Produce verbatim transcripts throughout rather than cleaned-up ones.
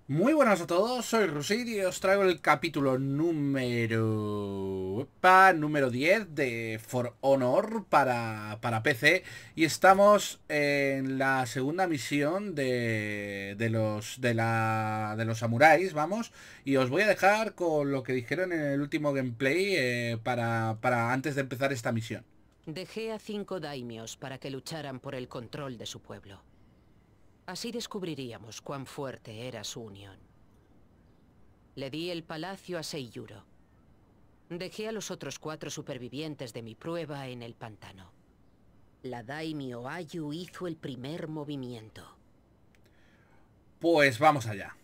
Muy buenas a todos, soy Rusid y os traigo el capítulo número... Epa, número diez de For Honor para, para P C. Y estamos en la segunda misión de, de los de la de los samuráis, vamos. Y os voy a dejar con lo que dijeron en el último gameplay eh, para, para antes de empezar esta misión. Dejé a cinco daimios para que lucharan por el control de su pueblo. Así descubriríamos cuán fuerte era su unión. Le di el palacio a Seiyuro. Dejé a los otros cuatro supervivientes de mi prueba en el pantano. La daimio Ayu hizo el primer movimiento. Pues vamos allá.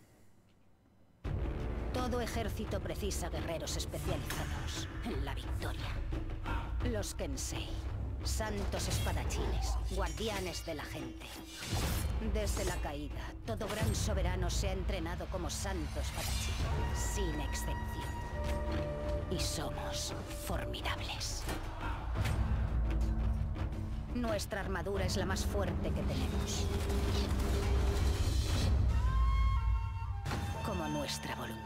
Todo ejército precisa guerreros especializados en la victoria. Los Kensei, santos espadachines, guardianes de la gente. Desde la caída, todo gran soberano se ha entrenado como santo espadachín, sin excepción. Y somos formidables. Nuestra armadura es la más fuerte que tenemos. Como nuestra voluntad.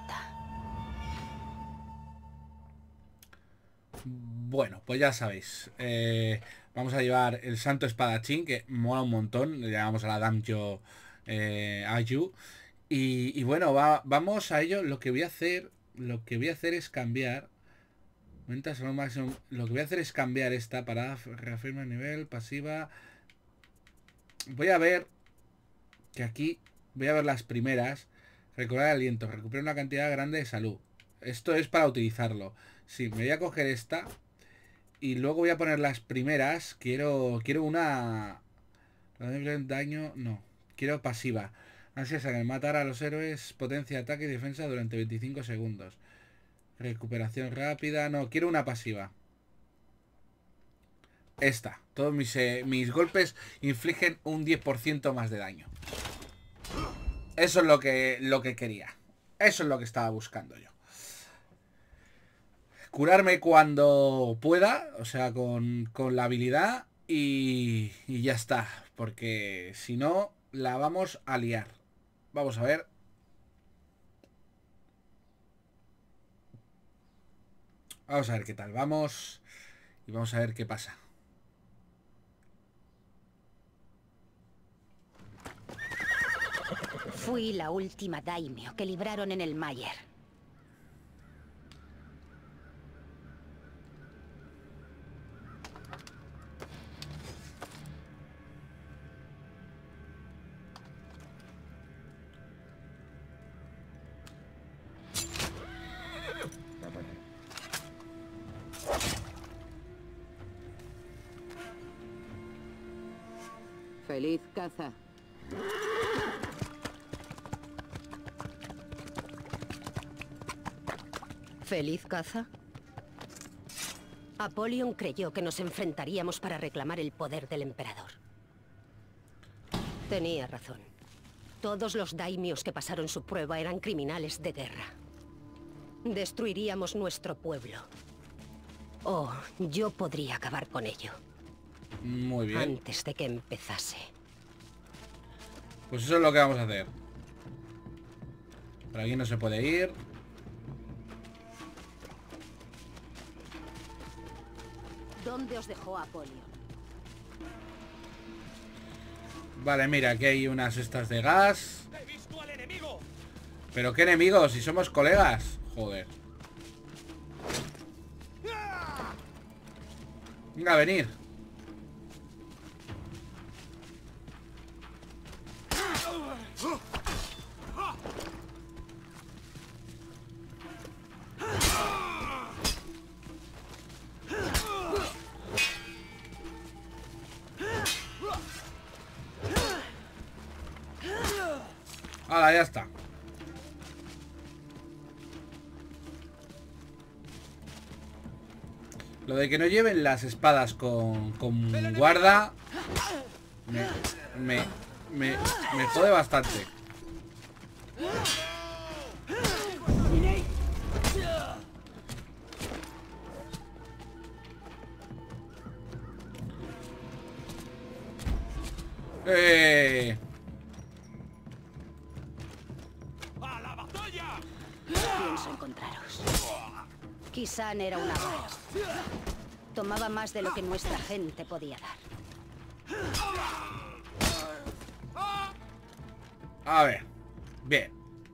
Bueno, pues ya sabéis. Eh, vamos a llevar el santo espadachín, que mola un montón. Le llamamos a la Daimyo eh, Ayu. Y, y bueno, va, vamos a ello. Lo que voy a hacer. Lo que voy a hacer es cambiar. Aumentas al máximo. Lo que voy a hacer es cambiar esta para reafirmar el nivel, pasiva. Voy a ver. Que aquí. Voy a ver las primeras. Recobrar aliento. Recupera una cantidad grande de salud. Esto es para utilizarlo. Sí, me voy a coger esta. Y luego voy a poner las primeras. Quiero quiero una... Daño... No. Quiero pasiva. Ansias a matar a los héroes. Potencia, ataque y defensa durante veinticinco segundos. Recuperación rápida. No, quiero una pasiva. Esta. Todos mis, eh, mis golpes infligen un diez por ciento más de daño. Eso es lo que, lo que quería. Eso es lo que estaba buscando yo. Curarme cuando pueda, o sea, con, con la habilidad y, y ya está. Porque si no, la vamos a liar. Vamos a ver. Vamos a ver qué tal. Vamos y vamos a ver qué pasa. Fui la última daimyo que libraron en el Mayer. Feliz caza. ¿Feliz caza? Apolion creyó que nos enfrentaríamos para reclamar el poder del emperador. Tenía razón. Todos los daimios que pasaron su prueba eran criminales de guerra. Destruiríamos nuestro pueblo. Oh, yo podría acabar con ello. Muy bien. Antes de que empezase. Pues eso es lo que vamos a hacer. Por aquí no se puede ir. ¿Dónde os dejó Apolion? Vale, mira, aquí hay unas estas de gas. ¿Pero qué enemigos? Si somos colegas. Joder. Venga, a venir. Hala, ya está. Lo de que no lleven las espadas con, con guarda me, me, me, me jode bastante. Eh... pienso encontraros. Kisan era un avaro. Tomaba más de lo que nuestra gente podía dar. A ver. Bien.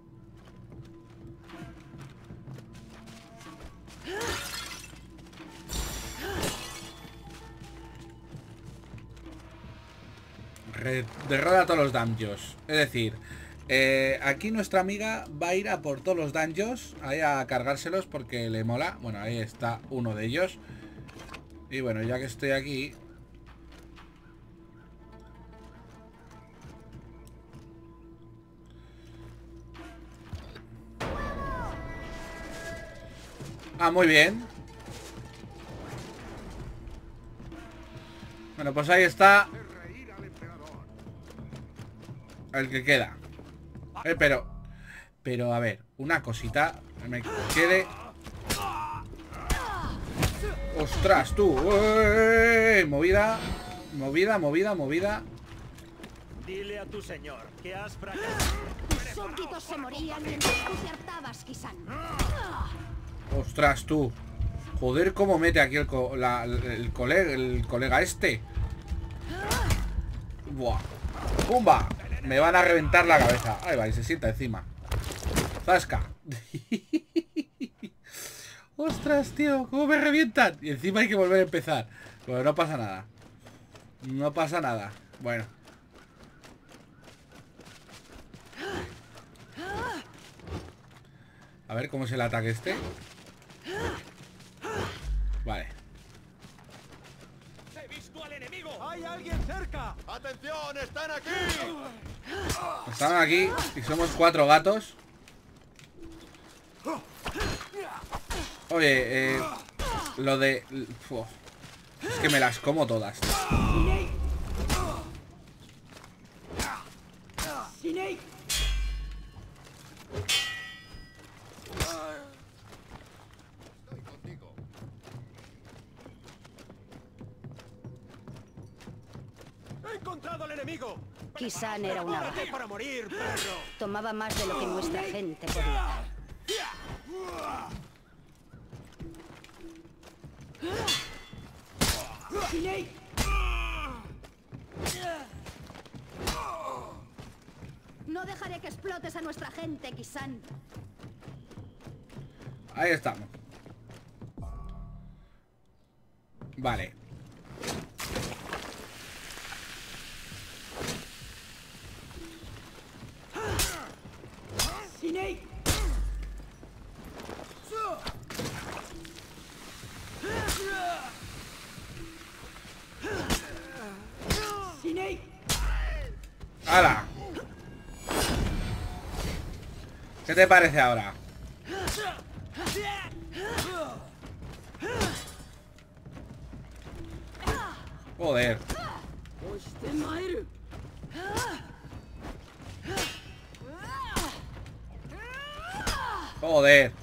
Re- derrota a todos los dungeons. Es decir, eh, aquí nuestra amiga va a ir a por todos los dungeons, ahí a cargárselos porque le mola. Bueno, ahí está uno de ellos. Y bueno, ya que estoy aquí... Ah, muy bien. Bueno, pues ahí está el que queda. Eh, pero... Pero, a ver, una cosita. Me quede... ¡Ostras, tú! ¡Uy! Movida. Movida, movida, movida. Dile a tu señor que has fracasado. Tus súbditos se morían mientras tú te hartabas, Kisan. ¡Ostras, tú! Joder, cómo mete aquí el, co la, el, colega, el colega este. Buah. ¡Pumba! Me van a reventar la cabeza. Ahí va, y se sienta encima. ¡Zasca! ¡Ostras, tío! ¿Cómo me revientan? Y encima hay que volver a empezar. Bueno, no pasa nada. No pasa nada. Bueno. A ver cómo es el ataque este. Vale. ¡He visto al enemigo! ¡Hay alguien cerca! ¡Atención! ¡Están aquí! Están aquí y somos cuatro gatos. Oye, eh, lo de... Uf, es que me las como todas. ¡He encontrado al enemigo! Kisan era un avaro. ¡Prepárate para morir, perro! Tomaba más de lo que nuestra gente podía dar. No dejaré que explotes a nuestra gente, Kisan. Ahí estamos. Vale. ¡Hala! ¿Qué te parece ahora? Joder. Joder.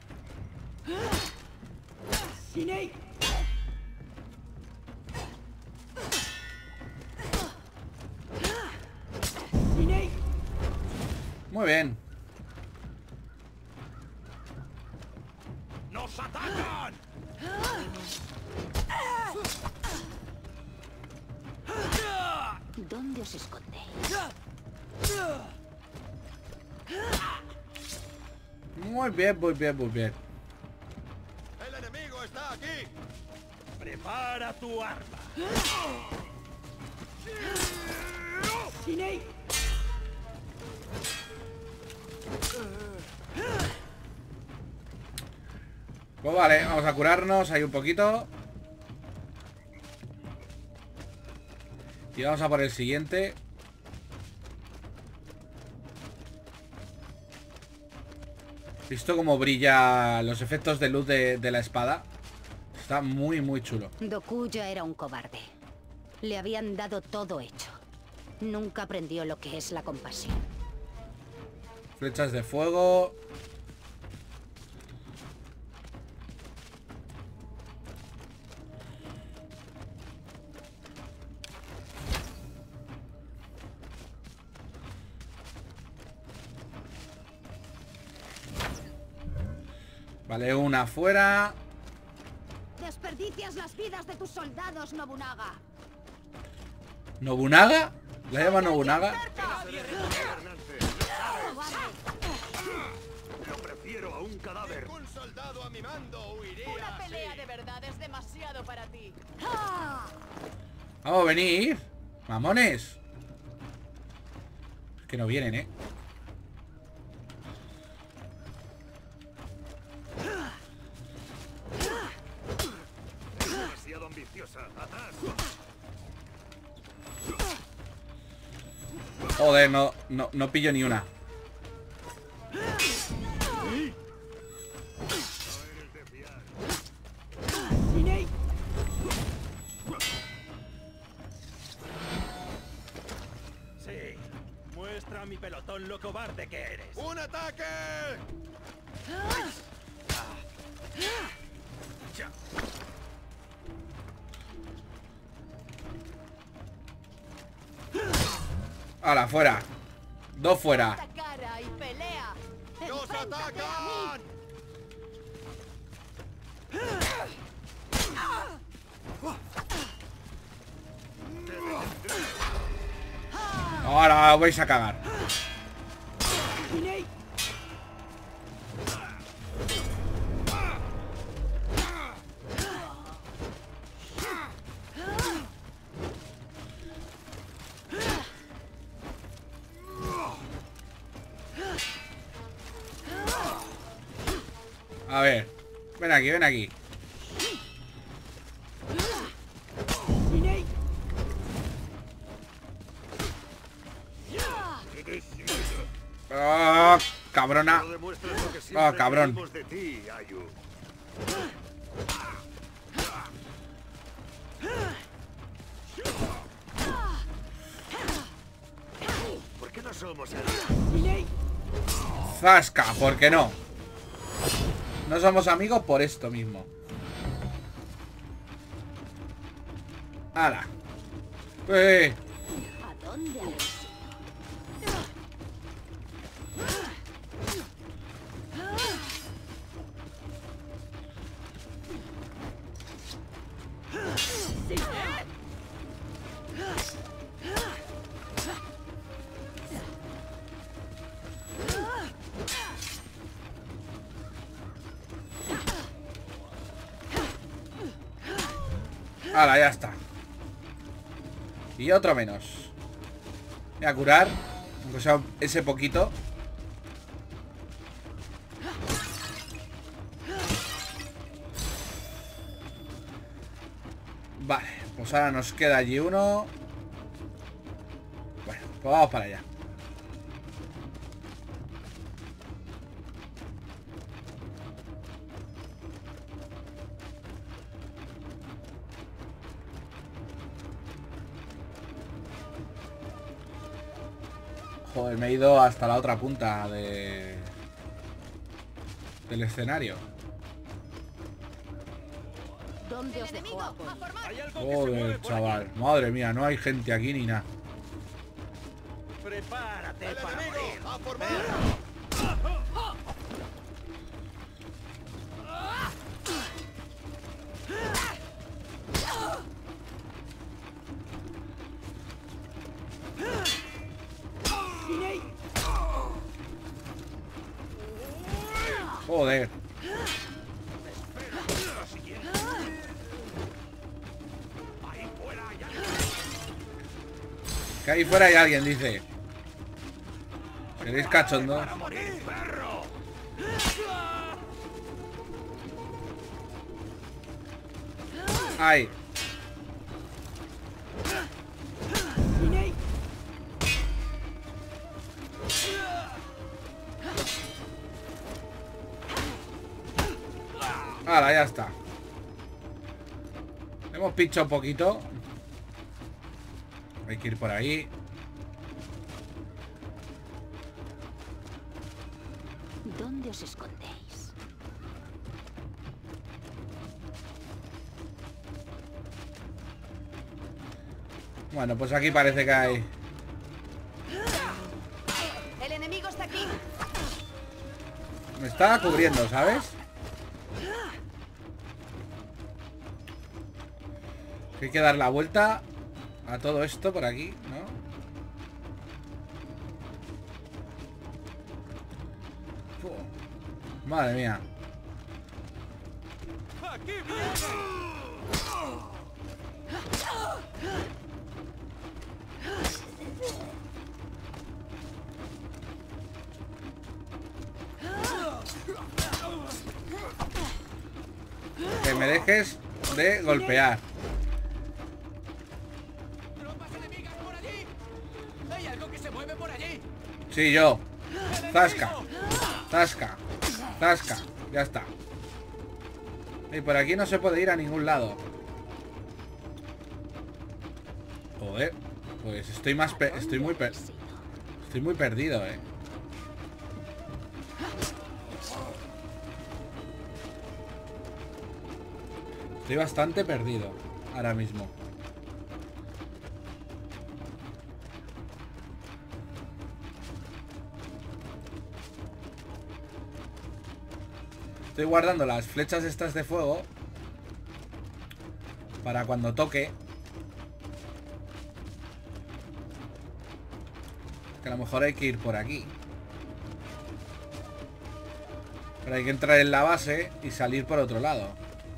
Muy bien. ¡Nos atacan! ¿Dónde os escondéis? Muy bien, muy bien, muy bien. ¡El enemigo está aquí! ¡Prepara tu arma! Pues vale, vamos a curarnos ahí un poquito. Y vamos a por el siguiente. ¿Visto cómo brilla los efectos de luz de, de la espada? Está muy, muy chulo. Dokuya era un cobarde. Le habían dado todo hecho. Nunca aprendió lo que es la compasión. Flechas de fuego. Vale, una afuera. Desperdicias las vidas de tus soldados, Nobunaga. ¿Nobunaga? ¿La llama Nobunaga? Lo prefiero a un cadáver. Un soldado a mi mando huiría. Una pelea de verdad es demasiado para ti. Vamos a venir. Mamones. Es que no vienen, ¿eh? Demasiado ambiciosa. Atrás. Joder, no, no, no pillo ni una. Sí. Muestra a mi pelotón lo cobarde que eres. ¡Un ataque! Ya. ¡Hala, fuera! Dos fuera. Esta cara y pelea. ¡Nos ¡Enfréntate a atacan! Ahora vais a cagar. A ver, ven aquí, ven aquí. ¡Oh, cabrona! No demuestras lo que Ah, siempre cabrón. pedimos de ti, Ayu. ¿Por qué no somos aliados? ¡Zasca! ¿Por qué no? No somos amigos por esto mismo. ¡Hala! ¡Eh! ¿A dónde habéis ido? ¡Hala, ya está! Y otro menos. Voy a curar, aunque sea ese poquito. Vale, pues ahora nos queda allí uno. Bueno, pues vamos para allá. Joder, me he ido hasta la otra punta de... del escenario. ¿Dónde os dejó Apolo? Hay algo que se Joder, mueve por chaval. aquí. Madre mía, no hay gente aquí ni nada. Prepárate para morir. ¡A formar! Joder. Ahí fuera hay alguien. Que ahí fuera hay alguien, dice. ¿Seréis cachondos? ¡Para morir, perro! Ahí. Ahora, ya está. Hemos pinchado un poquito. Hay que ir por ahí. ¿Dónde os escondéis? Bueno, pues aquí parece que hay... El enemigo está aquí. Me está cubriendo, ¿sabes? Hay que dar la vuelta a todo esto por aquí, ¿no? Puh. Madre mía. ¡Aquí viene! Que me dejes de golpear. ¡Tropas enemigas por allí! ¡Hay algo que se mueve por allí! Sí, yo. Zasca. Zasca. Zasca. Ya está. Y por aquí no se puede ir a ningún lado. Joder. Pues estoy más... pe- Estoy muy... per- Estoy muy perdido, eh. Estoy bastante perdido ahora mismo. Estoy guardando las flechas estas de fuego para cuando toque. Que a lo mejor hay que ir por aquí. Pero hay que entrar en la base y salir por otro lado.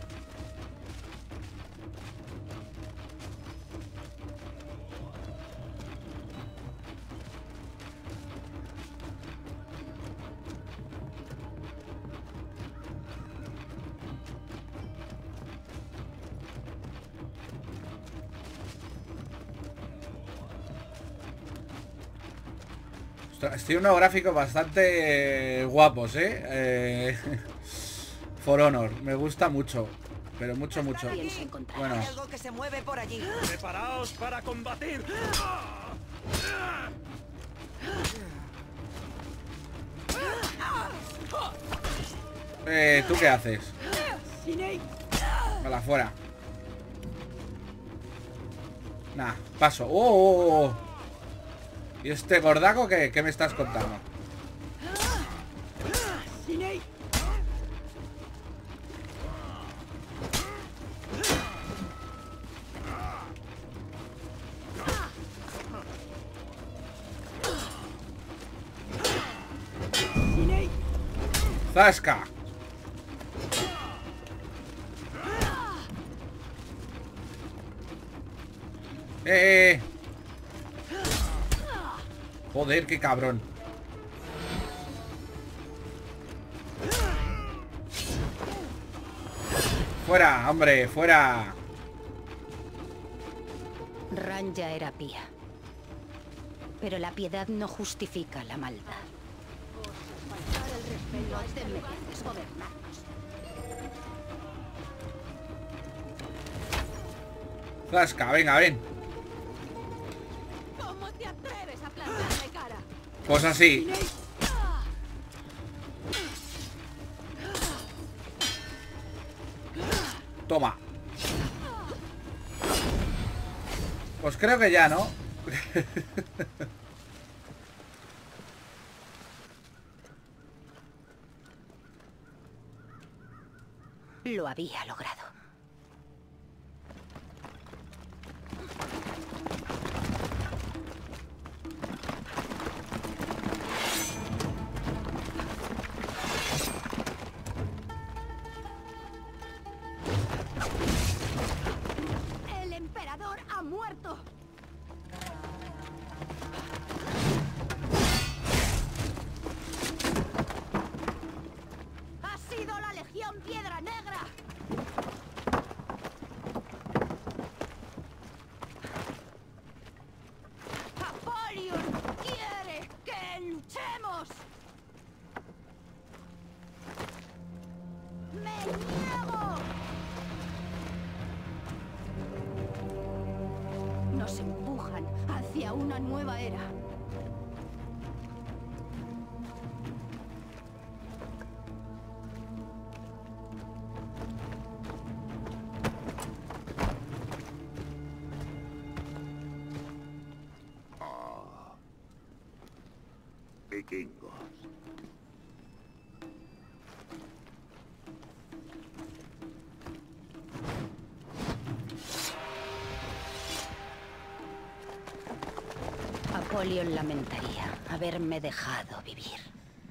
Estoy en unos gráficos bastante eh, guapos, ¿eh? eh For Honor, me gusta mucho. Pero mucho, mucho. Pienso encontrar. Bueno, Hay algo que se mueve por allí. ¡Preparaos para combatir! eh, ¿tú qué haces? Para afuera. Nah, paso. ¡Oh! oh, oh. ¿Y este gordaco qué, qué me estás contando? ¡Zasca! ¡Eh! eh. Joder, qué cabrón. ¡Fuera, hombre! ¡Fuera! Ranya era pía. Pero la piedad no justifica la maldad. No te mereces gobernarnos. ¡Zasca! Venga, ven. ¿Cómo te atreves a plantarme cara? Pues así. Toma. Pues creo que ya, ¿no? Lo había logrado. ¡El emperador ha muerto! ¡Ha sido la Legión Piedra Negra! ¡Apolion quiere que luchemos! ¡Me niego! Nos empujan hacia una nueva era. Vikingos. Apolion lamentaría haberme dejado vivir.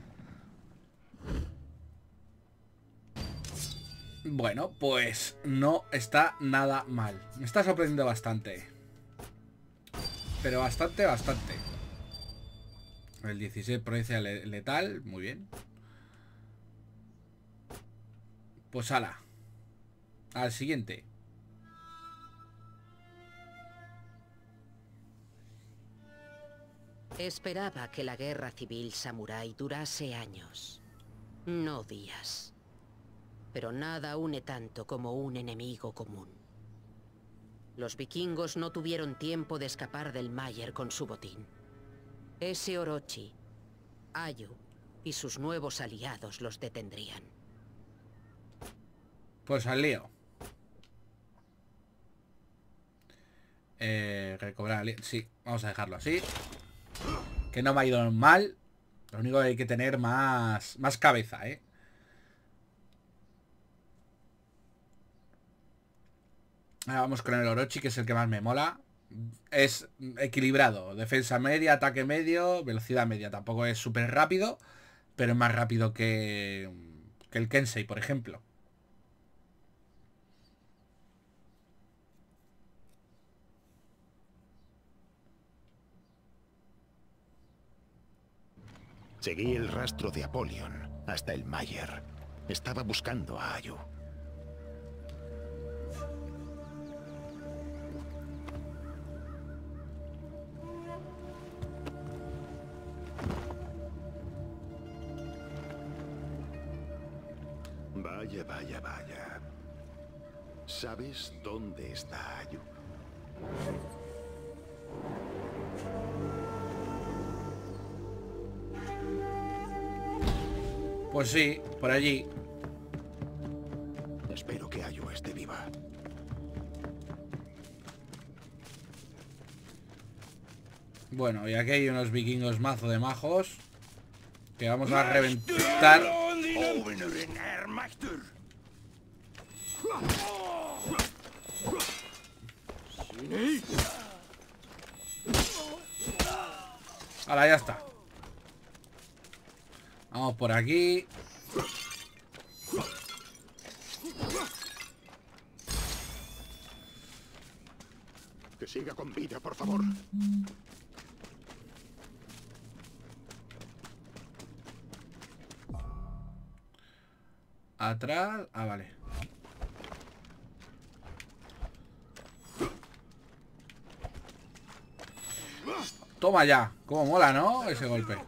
Bueno, pues no está nada mal. Me está sorprendiendo bastante. Pero bastante, bastante. El dieciséis provincia letal, muy bien. Pues ala. Al siguiente. Esperaba que la guerra civil samurái durase años, no días. Pero nada une tanto como un enemigo común. Los vikingos no tuvieron tiempo de escapar del Maier con su botín. Ese Orochi, Ayu y sus nuevos aliados los detendrían. Pues al lío. Eh, recobrar... Sí, vamos a dejarlo así. Que no me ha ido mal. Lo único que hay que tener más, más cabeza, ¿eh? Ahora vamos con el Orochi, que es el que más me mola. Es equilibrado. Defensa media, ataque medio, velocidad media. Tampoco es súper rápido, pero es más rápido que, que el Kensei, por ejemplo. Seguí el rastro de Apolion hasta el Maier. Estaba buscando a Ayu. Vaya, vaya, vaya. ¿Sabes dónde está Ayu? Pues sí, por allí. Espero que Ayu esté viva. Bueno, y aquí hay unos vikingos mazo de majos que vamos a reventar. Ahora ya está. Vamos por aquí. Que siga con vida, por favor. Atrás. Ah, vale. Toma ya. Cómo mola, ¿no? Ese golpe.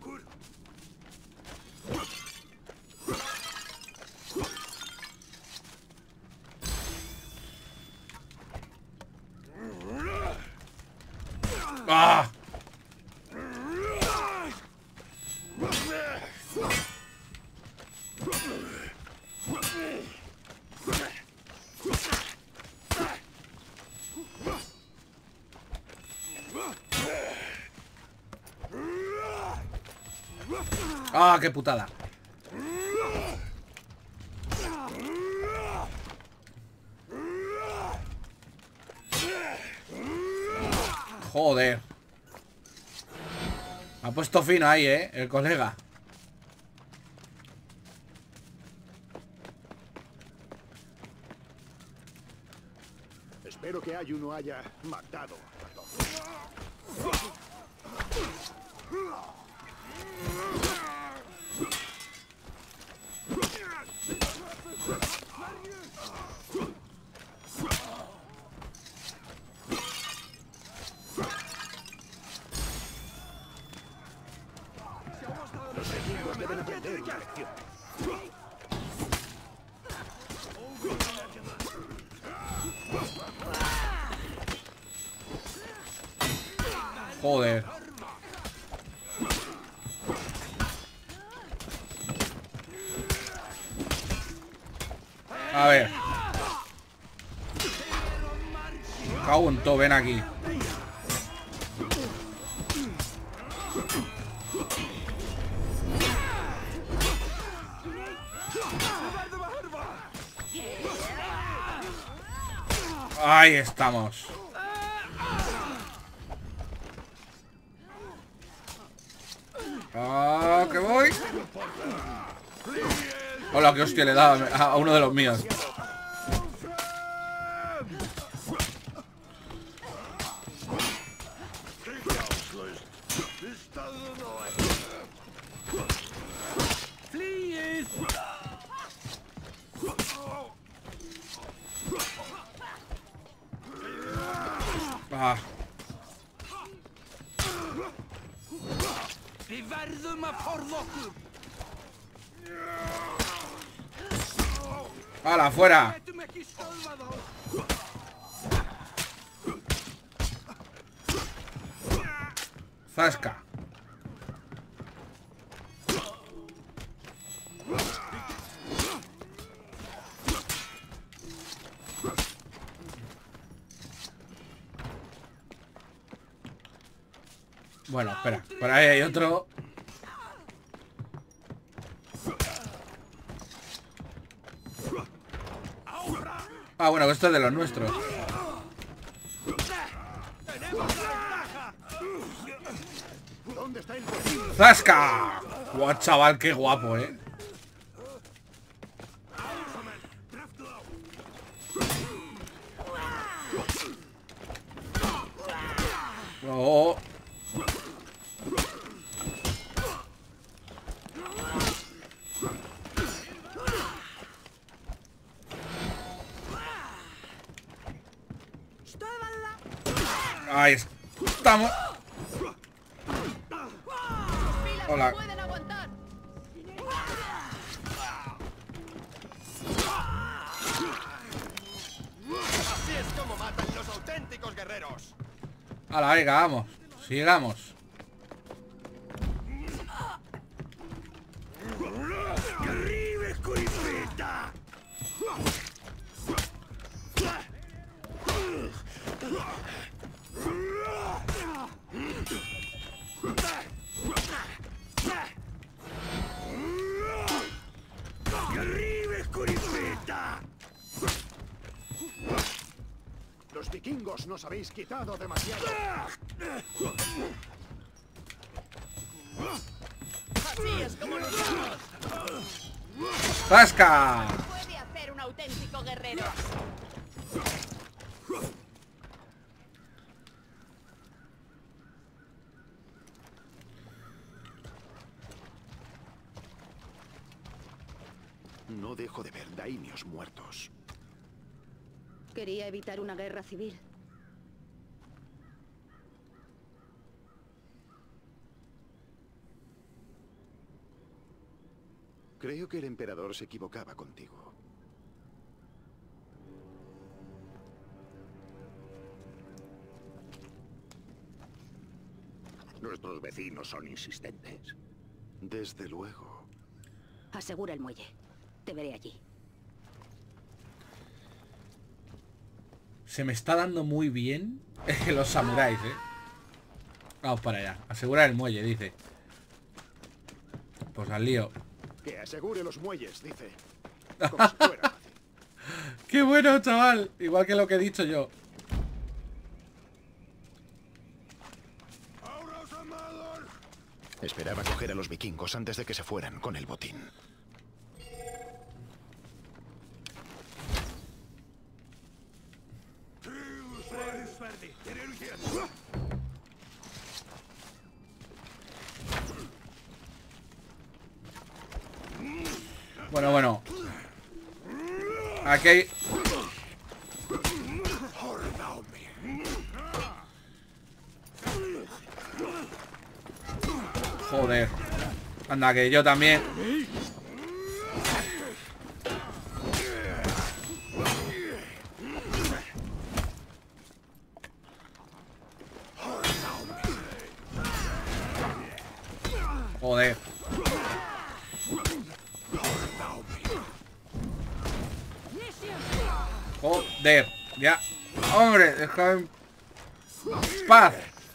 ¡Ah! ¡Ah, qué putada! Joder. Me ha puesto fino ahí, eh, el colega. Espero que Ayu no haya matado a todos. Los enemigos deben aprender una lección. Joder. A ver. Cago en todo, ven aquí. Ahí estamos. ¡Ah, que voy! Hola, que hostia le he dado a uno de los míos. Ah. ¡Hala, fuera! Zasca. Bueno, espera, por ahí hay otro. Ah, bueno, esto es de los nuestros. ¡Zasca! ¡Guau, chaval, qué guapo, eh! Oh. Ahí estamos. Hola. Así es como matan los auténticos guerreros. A la venga, vamos. Sigamos. Los vikingos nos habéis quitado demasiado. Así es como nos vamos. ¡Zasca! Puede hacer un auténtico guerrero. No dejo de ver daimios muertos. Quería evitar una guerra civil. Creo que el emperador se equivocaba contigo. Nuestros vecinos son insistentes. Desde luego. Asegura el muelle. Te veré allí. Se me está dando muy bien los samuráis, eh. Vamos para allá. Asegurar el muelle, dice. Pues al lío. Que asegure los muelles, dice. Como si fuera fácil. ¡Qué bueno, chaval! Igual que lo que he dicho yo. Esperaba coger a los vikingos antes de que se fueran con el botín. Bueno, bueno. Aquí hay... Joder. Anda, que yo también. Joder. Joder. Ya. Hombre, déjame en paz.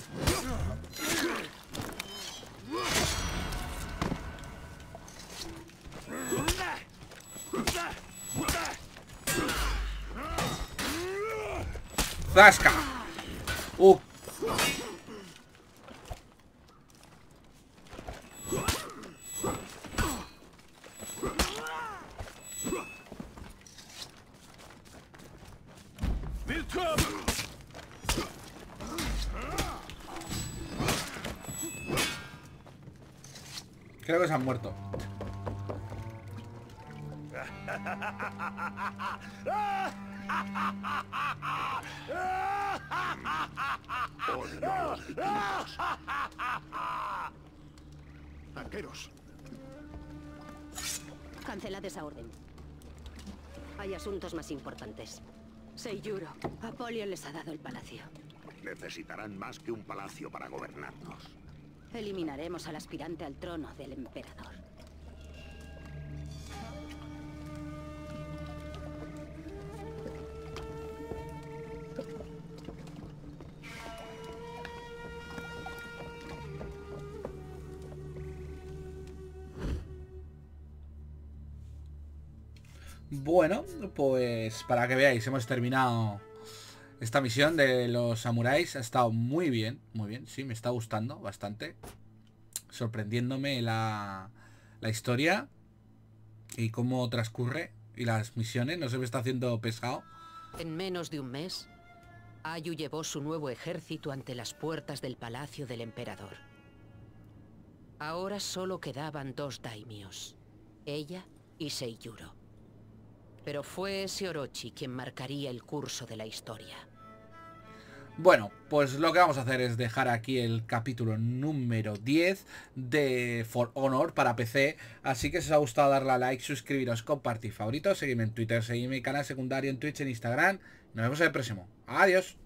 Zasca. Uh. Creo que se han muerto. Arqueros. Cancelad esa orden. Hay asuntos más importantes. Seiyuro, Apolion les ha dado el palacio. Necesitarán más que un palacio para gobernarnos. Eliminaremos al aspirante al trono del emperador. Bueno, pues para que veáis, hemos terminado esta misión de los samuráis. Ha estado muy bien, muy bien, sí, me está gustando bastante. Sorprendiéndome la, la historia y cómo transcurre y las misiones, no se me está haciendo pesado. En menos de un mes, Ayu llevó su nuevo ejército ante las puertas del palacio del emperador. Ahora solo quedaban dos daimios, ella y Seiyuro. Pero fue ese Orochi quien marcaría el curso de la historia. Bueno, pues lo que vamos a hacer es dejar aquí el capítulo número diez de For Honor para P C. Así que si os ha gustado, darle a like, suscribiros, compartir, favoritos, seguidme en Twitter, seguidme en mi canal secundario en Twitch, en Instagram. Nos vemos en el próximo. Adiós.